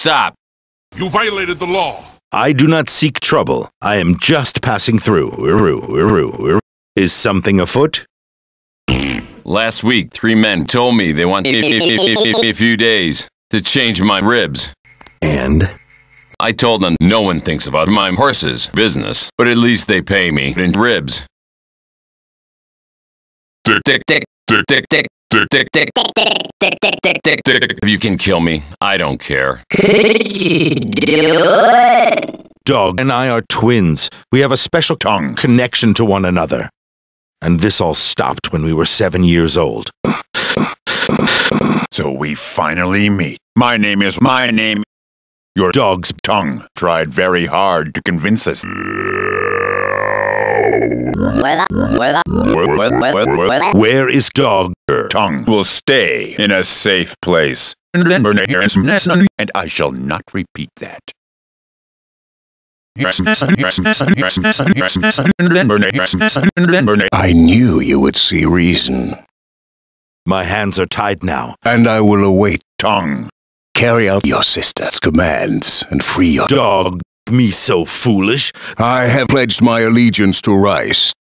stop. You violated the law. I do not seek trouble. I am just passing through. Is something afoot? Last week, 3 men told me they want a few days to change my ribs. And? I told them no one thinks about my horse's business, but at least they pay me in ribs. If you can kill me, I don't care. Could you do it? Dog and I are twins. We have a special tongue connection to one another. And this all stopped when we were 7 years old. So we finally meet. My name. Your dog's tongue tried very hard to convince us. Where is dog? Your tongue will stay in a safe place. And I shall not repeat that. I knew you would see reason. My hands are tied now. And I will await. Tongue. Carry out your sister's commands and free your Dog, me so foolish. I have pledged my allegiance to Rice.